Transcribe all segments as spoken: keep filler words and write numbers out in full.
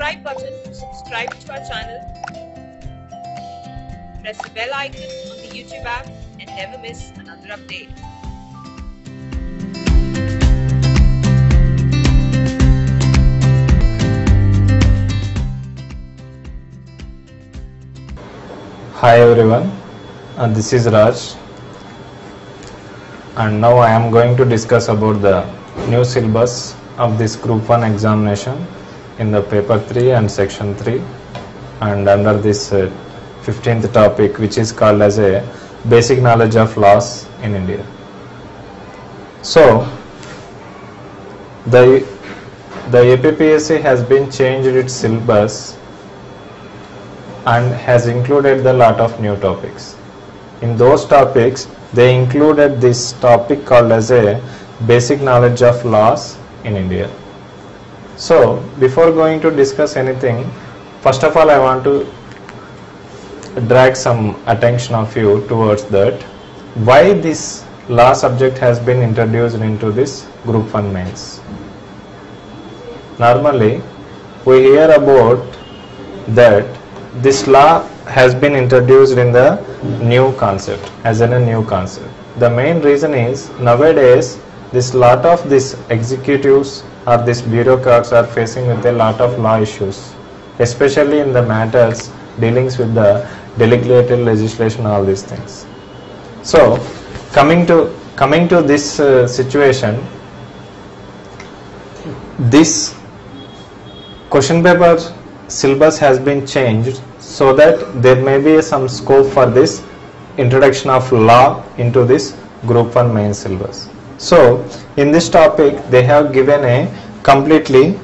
subscribe button to subscribe to our channel. Press the bell icon on the YouTube app and never miss another update. Hi everyone, uh, this is Raj, and now I am going to discuss about the new syllabus of this group one examination in the paper three and section three, and under this uh, fifteenth topic, which is called as a basic knowledge of laws in India. So the the A P P S C has been changed its syllabus and has included the lot of new topics. In those topics, they included this topic called as a basic knowledge of laws in India. So before going to discuss anything, first of all I want to drag some attention of you towards that why this law subject has been introduced into this group one mains. Normally we hear about that this law has been introduced in the new concept, as in a new concept. The main reason is nowadays this lot of these executives or these bureaucrats are facing with a lot of law issues, especially in the matters dealings with the delegated legislation, all these things. So coming to coming to this uh, situation, this question paper syllabus has been changed so that there may be some scope for this introduction of law into this group one main syllabus. So in this topic they have given a completely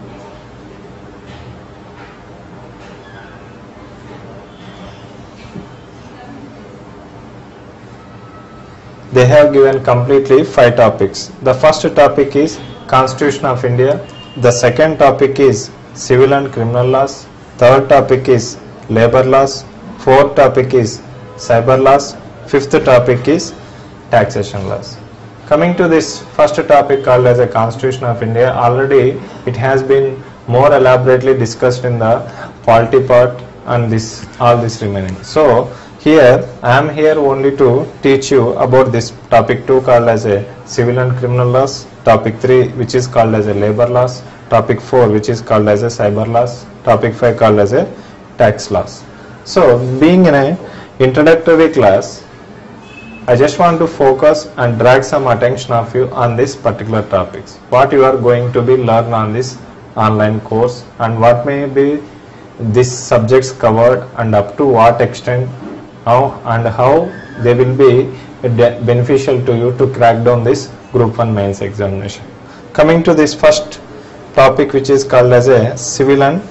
they have given completely five topics. The first topic is Constitution of India, the second topic is civil and criminal laws, third topic is labor laws, fourth topic is cyber laws, fifth topic is taxation laws. Coming to this first topic called as a Constitution of India, already it has been more elaborately discussed in the polity part and this all this remaining. So here I am here only to teach you about this topic two called as a civil and criminal laws, topic three which is called as a labor laws, topic four which is called as a cyber laws, topic five called as a tax laws. So being in a introductory class, I just want to focus and drag some attention of you on this particular topics, what you are going to be learn on this online course and what may be these subjects covered and up to what extent, how and how they will be beneficial to you to crack down this group one mains examination. Coming to this first topic which is called as a civil and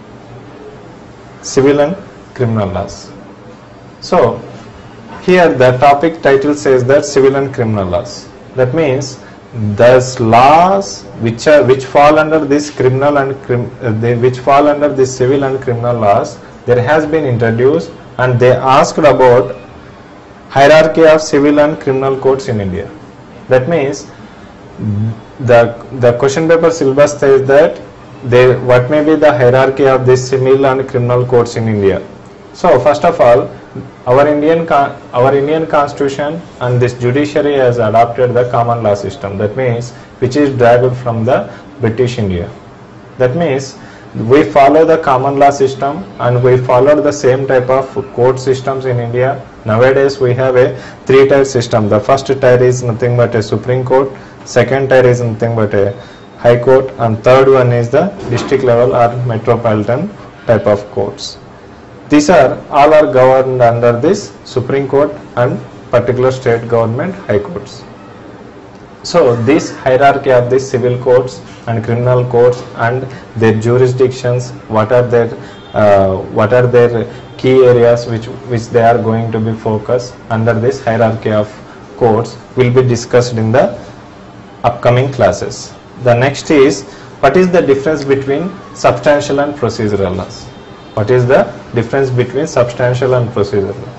civil and criminal laws. So here the topic title says that civil and criminal laws. That means those laws which are which fall under this criminal and crim, uh, they, which fall under this civil and criminal laws, there has been introduced and they asked about hierarchy of civil and criminal courts in India. That means the the question paper syllabus says that they what may be the hierarchy of this civil and criminal courts in India. So first of all, our Indian our Indian constitution and this judiciary has adopted the common law system, that means which is derived from the British India. That means we follow the common law system and we follow the same type of court systems in India. Nowadays we have a three tier system. The first tier is nothing but a Supreme Court, second tier is nothing but a High Court, and third one is the district level or metropolitan type of courts. These are all are governed under this Supreme Court and particular state government high courts. So this hierarchy of these civil courts and criminal courts and their jurisdictions, what are their uh, what are their key areas which which they are going to be focused under this hierarchy of courts will be discussed in the upcoming classes. The next is what is the difference between substantial and procedural laws. What is the difference between substantial and procedural law?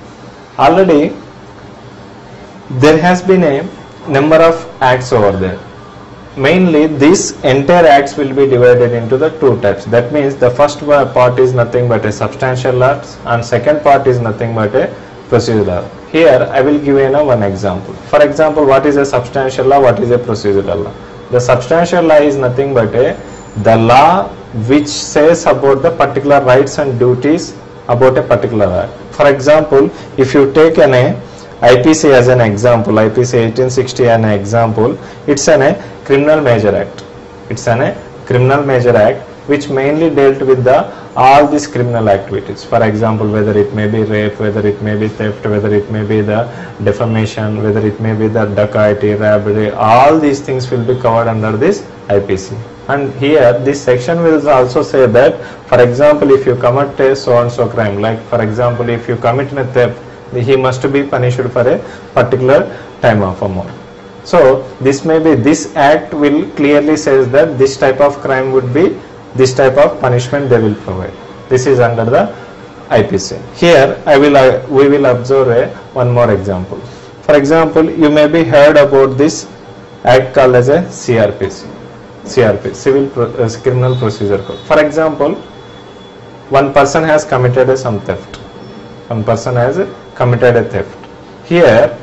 Already there has been a number of acts over there. mainly this entire acts will be divided into the two types. That means the first part is nothing but a substantial laws and second part is nothing but a procedural. Here I will give you know, one example. For example, what is a substantial law, what is a procedural law? The substantial law is nothing but a the law which says about the particular rights and duties about a particular act. For example, if you take an a I P C as an example, I P C eighteen sixty an example, it's an a criminal major act. It's an a criminal major act which mainly dealt with the all these criminal activities. For example, whether it may be rape, whether it may be theft, whether it may be the defamation, whether it may be the dacoity, robbery, all these things will be covered under this I P C. And here this section will also say that, for example, if you commit a so and so crime, like for example, if you commit a theft, he must be punished for a particular time of amount. So this may be, this act will clearly says that this type of crime would be this type of punishment they will provide. This is under the I P C. Here I will uh, we will observe a one more example. For example, you may be heard about this act called as a C R P C. C R P, Civil Pro, uh, Criminal Procedure Code. For example, one person has committed a some theft. One person has committed a theft. Here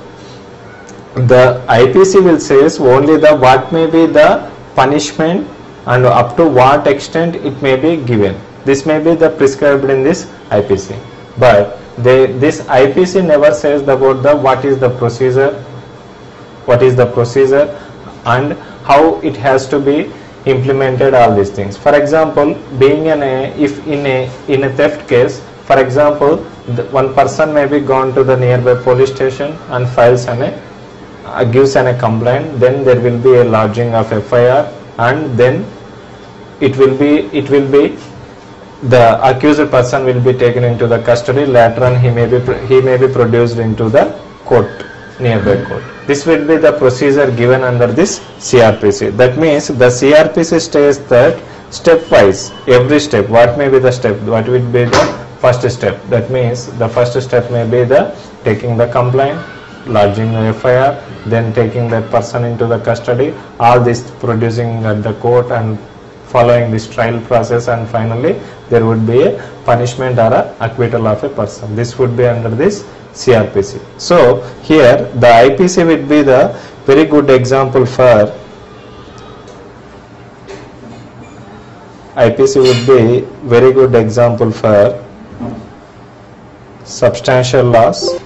the I P C will says only the what may be the punishment and up to what extent it may be given. This may be the prescribed in this I P C. But they, this I P C never says about the what is the procedure, what is the procedure and how it has to be implemented, all these things. For example, being an a, if in a in a theft case, for example, the one person may be gone to the nearby police station and files an a uh, gives an a complaint, then there will be a lodging of F I R and then it will be it will be the accused person will be taken into the custody. Later on he may be he may be produced into the court, nearby court. This will be the procedure given under this C R P C. That means the C R P C states that stepwise, every step, what may be the step, what will be the first step. That means the first step may be the taking the complaint, lodging the F I R, then taking that person into the custody, all this producing at the court and following this trial process, and finally there would be a punishment or a acquittal of a person. This would be under this C R P C. So here the I P C would be the very good example for I P C would be very good example for substantial laws,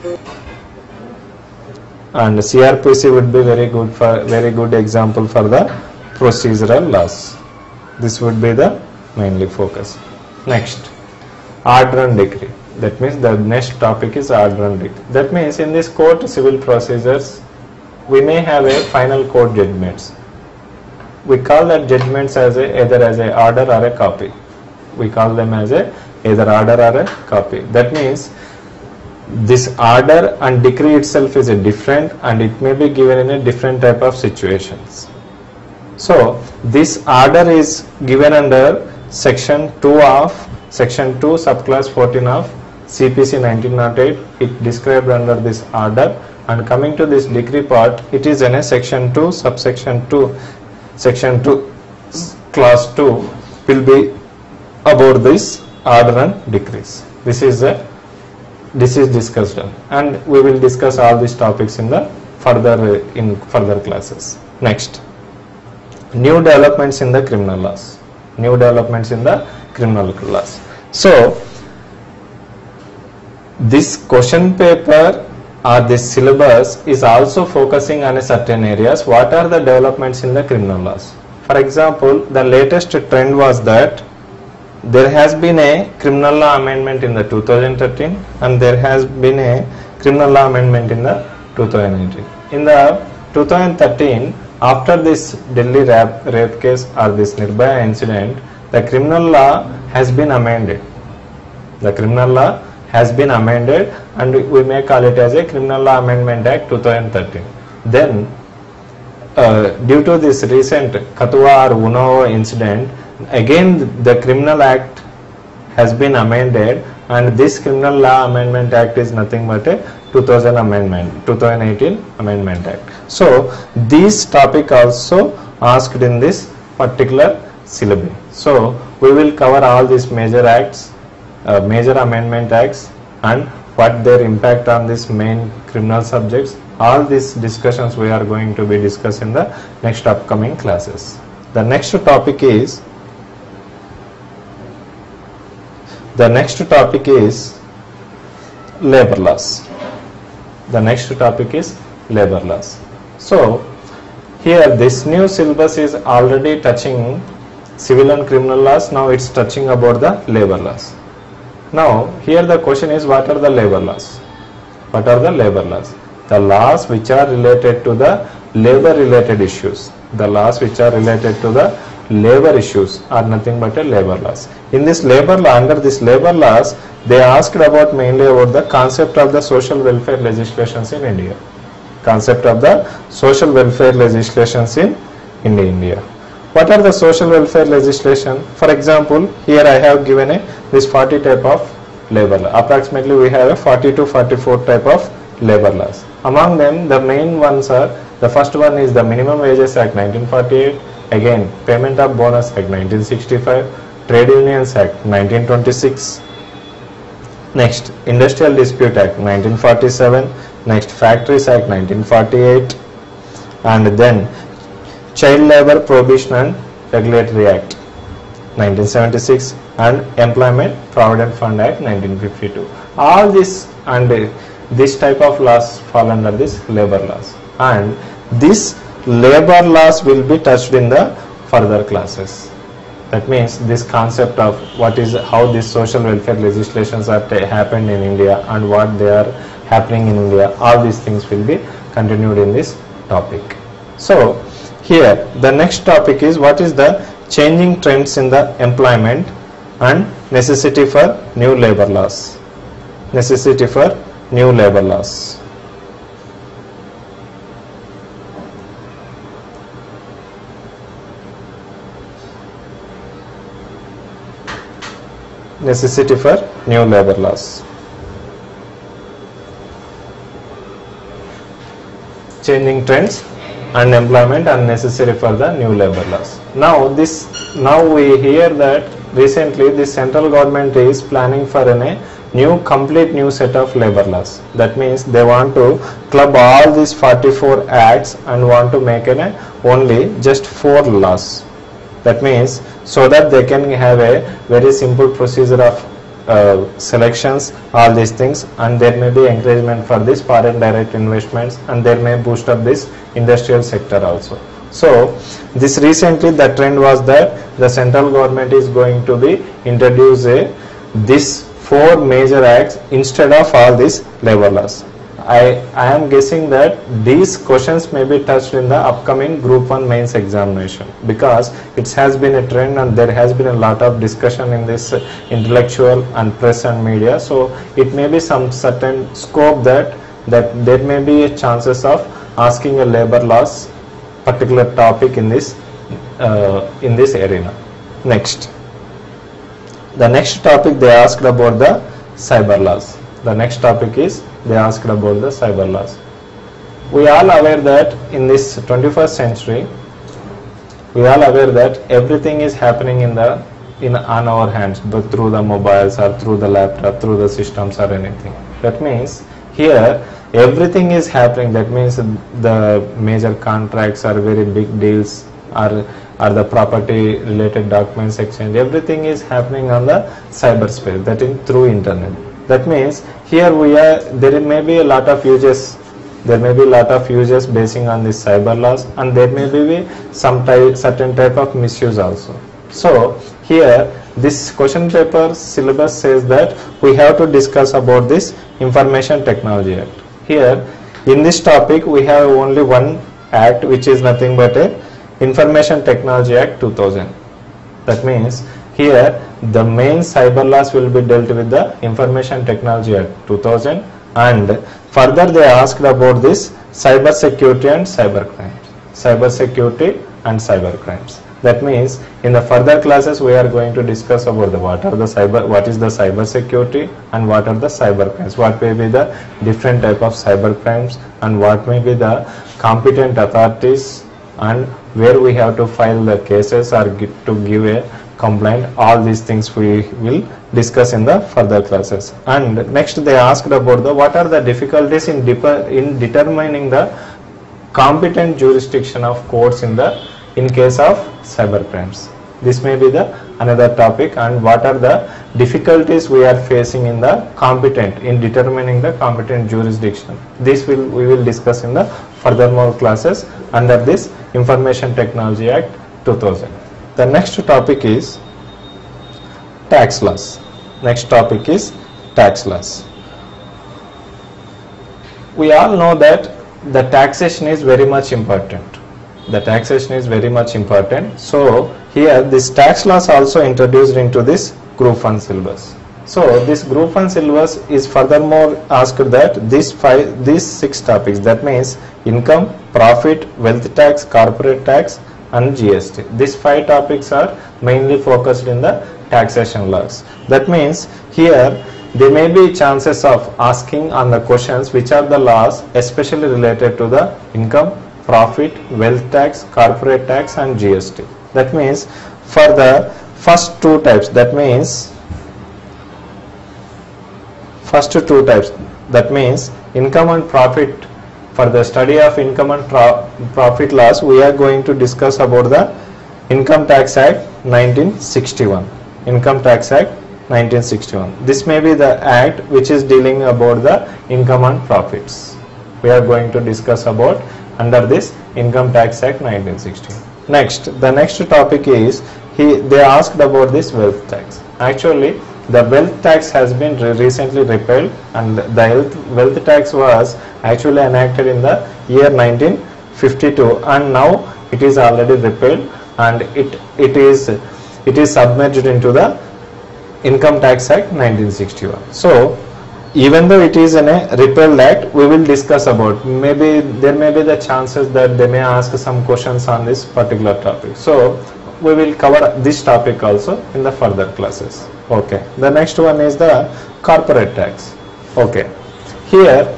and C R P C would be very good for very good example for the procedural laws. This would be the mainly focus. Next, order and decree. That means the next topic is order and decree. That means in this court civil procedures we may have a final court judgments. We call that judgments as a either as a order or a copy. We call them as a either order or a copy. That means this order and decree itself is a different, and it may be given in a different type of situations. So this order is given under section two of section two subclass fourteen of C P C nineteen oh eight. It described under this order, and coming to this decree part, it is in a section two subsection two, section two class two will be about this order and decrees. This is a this is discussed, and we will discuss all these topics in the further in further classes. Next, new developments in the criminal laws. New developments in the criminal laws. So this question paper or this syllabus is also focusing on a certain areas. What are the developments in the criminal laws? For example, the latest trend was that there has been a criminal law amendment in the two thousand thirteen, and there has been a criminal law amendment in the two thousand eighteen. In the two thousand thirteen, after this Delhi rape, rape case or this Nirbhaya incident, the criminal law has been amended. The criminal law has been amended, and we may call it as a Criminal Law Amendment Act two thousand thirteen. Then uh, due to this recent Kathua or Unnao incident, again the Criminal Act has been amended, and this Criminal Law Amendment Act is nothing but a two thousand amendment, two thousand eighteen Amendment Act. So this topic also asked in this particular syllabus. So we will cover all these major acts, uh, major amendment acts, and what their impact on this main criminal subjects. All these discussions we are going to be discussing in the next upcoming classes. The next topic is the next topic is labor laws. The next topic is labor laws. So here this new syllabus is already touching civil and criminal laws. Now it's touching about the labor laws. Now here the question is, what are the labor laws? What are the labor laws? The laws which are related to the labor related issues. The laws which are related to the labor issues are nothing but a labor laws. In this labor law, under this labor laws, they asked about mainly about the concept of the social welfare legislations in India. Concept of the social welfare legislations in, in India. What are the social welfare legislation? For example, here I have given a this forty type of labor law. Approximately we have a forty to forty-four type of labor laws. Among them, the main ones are, the first one is the Minimum Wages Act nineteen forty-eight, again Payment of Bonus Act nineteen sixty-five, Trade Unions Act nineteen twenty-six, next Industrial Dispute Act nineteen forty-seven, next Factories Act nineteen forty-eight, and then Child Labor Prohibition and Regulatory Act nineteen seventy-six, and Employment Provident Fund Act nineteen fifty-two. All this and uh, this type of laws fall under this labor laws, and this labor laws will be touched in the further classes. That means this concept of what is, how these social welfare legislations are happened in India and what they are happening in India, all these things will be continued in this topic. So here the next topic is, what is the changing trends in the employment and necessity for new labor laws. Necessity for new labor laws. Necessity for new labor laws. Changing trends and employment and necessary for the new labor laws. Now this, now we hear that recently the central government is planning for an, a new complete new set of labor laws. That means they want to club all these forty-four acts and want to make an, a only just four laws. That means so that they can have a very simple procedure of uh, selections, all these things, and there may be encouragement for this foreign direct investments, and there may boost up this industrial sector also. So this recently the trend was that the central government is going to be introduce a this four major acts instead of all these labor laws. I, I am guessing that these questions may be touched in the upcoming Group one mains examination, because it has been a trend and there has been a lot of discussion in this intellectual and press and media. So it may be some certain scope that that there may be a chances of asking a labor laws particular topic in this uh, in this arena. Next, the next topic they asked about the cyber laws. The next topic is they asked about the cyber laws. We all aware that in this twenty-first century, we all aware that everything is happening in the in on our hands, but through the mobiles or through the laptop, through the systems or anything. That means here everything is happening. That means the major contracts are very big deals, or or the property related documents exchange, everything is happening on the cyberspace, that is through internet. That means here we are, there may be a lot of uses, there may be a lot of uses basing on this cyber laws, and there may be some type, certain type of misuse also. So here this question paper syllabus says that we have to discuss about this Information Technology Act. Here in this topic we have only one act, which is nothing but a Information Technology Act two thousand. That means here the main cyber laws will be dealt with the Information Technology Act two thousand, and further they asked about this cyber security and cyber crimes. Cyber security and cyber crimes. That means in the further classes we are going to discuss about the what are the cyber, what is the cyber security and what are the cyber crimes, what may be the different type of cyber crimes, and what may be the competent authorities and where we have to file the cases or gi- to give a complaint. All these things we will discuss in the further classes. And next they asked about the what are the difficulties in, in determining the competent jurisdiction of courts in the in case of cyber crimes. This may be the another topic, and what are the difficulties we are facing in the competent in determining the competent jurisdiction. This will we will discuss in the furthermore classes under this Information Technology Act two thousand. The next topic is tax laws. Next topic is tax laws. We all know that the taxation is very much important. The taxation is very much important. So here this tax laws also introduced into this group one syllabus. So this group one syllabus is furthermore asked that these five, these six topics, that means income, profit, wealth tax, corporate tax and G S T. These five topics are mainly focused in the taxation laws. That means here there may be chances of asking on the questions which are the laws especially related to the income, profit, wealth tax, corporate tax and G S T. That means for the first two types, that means first two types, that means income and profit. For the study of income and pro profit laws, we are going to discuss about the Income Tax Act nineteen sixty-one. Income Tax Act nineteen sixty-one. This may be the act which is dealing about the income and profits. We are going to discuss about under this Income Tax Act nineteen sixty-one. Next, the next topic is he they asked about this wealth tax. Actually, the wealth tax has been re recently repealed, and the wealth tax was actually enacted in the year nineteen fifty-two, and now it is already repealed, and it it is it is submerged into the Income Tax Act nineteen sixty-one. So even though it is in a repealed act, we will discuss about, maybe there may be the chances that they may ask some questions on this particular topic. So we will cover this topic also in the further classes. Okay, the next one is the corporate tax. Okay, here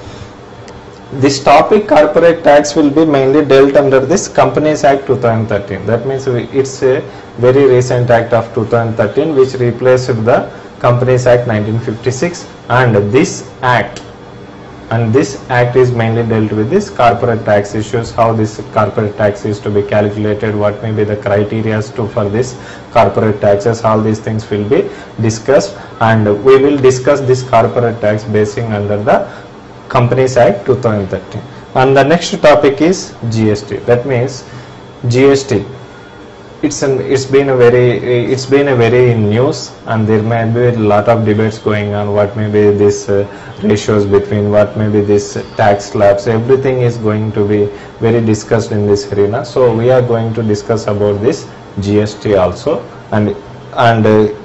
this topic corporate tax will be mainly dealt under this Companies Act two thousand thirteen. That means it's a very recent act of two thousand thirteen which replaced the Companies Act nineteen fifty-six, and this act and this act is mainly dealt with this corporate tax issues, how this corporate tax is to be calculated, what may be the criteria to for this corporate taxes. All these things will be discussed, and we will discuss this corporate tax basing under the Companies Act two thousand thirteen. And the next topic is G S T. That means G S T. It's an it's been a very it's been a very in news, and there may be a lot of debates going on. What may be this uh, ratios between, what may be this uh, tax slabs. Everything is going to be very discussed in this arena. So we are going to discuss about this G S T also, and and uh,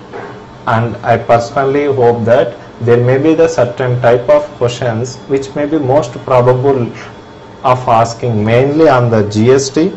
and I personally hope that there may be the certain type of questions which may be most probable of asking mainly on the G S T.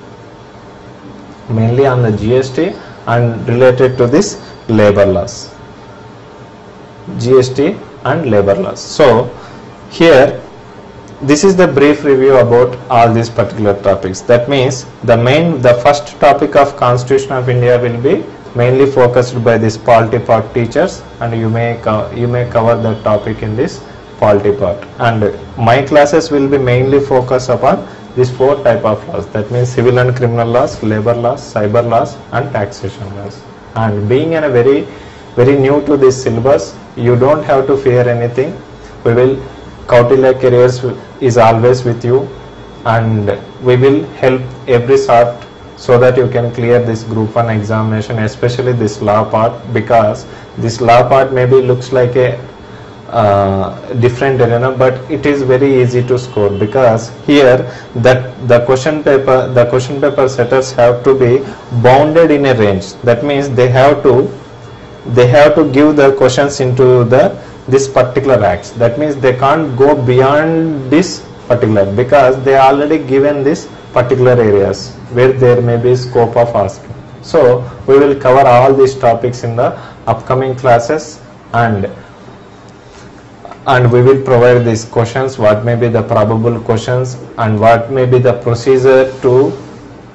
mainly on the G S T and related to this labor laws, G S T and labor laws. So here this is the brief review about all these particular topics. That means the main the first topic of Constitution of India will be mainly focused by this polity part teachers, and you may you may cover that topic in this polity part, and my classes will be mainly focused upon these four type of laws. That means civil and criminal laws, labor laws, cyber laws and taxation laws. And being in a very very new to this syllabus, you don't have to fear anything. We will Kautilya Careers is always with you, and we will help every sort so that you can clear this group one examination, especially this law part, because this law part maybe looks like a Uh, different arena, but it is very easy to score, because here that the question paper the question paper setters have to be bounded in a range. That means they have to they have to give the questions into the this particular acts. That means they can't go beyond this particular, because they are already given this particular areas where there may be scope of asking. So we will cover all these topics in the upcoming classes, and and we will provide these questions, what may be the probable questions and what may be the procedure to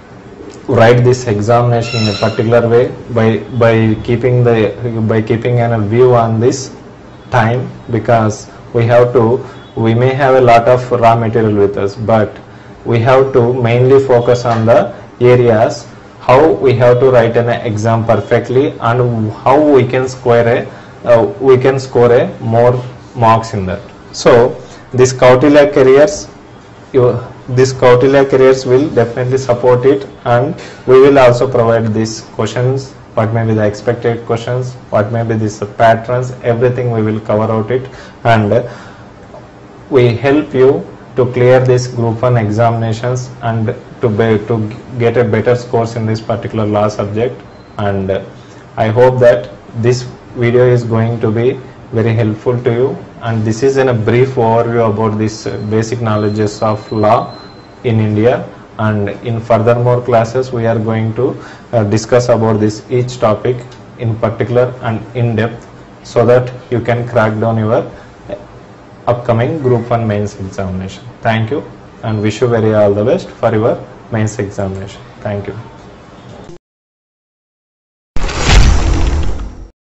write this examination in a particular way by by keeping the by keeping an, a view on this time, because we have to we may have a lot of raw material with us, but we have to mainly focus on the areas how we have to write an exam perfectly and how we can score a uh, we can score a more marks in that. So this Kautilya careers you this Kautilya careers will definitely support it, and we will also provide these questions, what may be the expected questions, what may be these patterns, everything we will cover out it, and we help you to clear this group one examinations and to be, to get a better scores in this particular law subject. And I hope that this video is going to be very helpful to you, and this is in a brief overview about this basic knowledges of law in India, and in furthermore classes we are going to uh, discuss about this each topic in particular and in depth, so that you can crack down your upcoming group one mains examination. Thank you, and wish you very all the best for your mains examination. Thank you.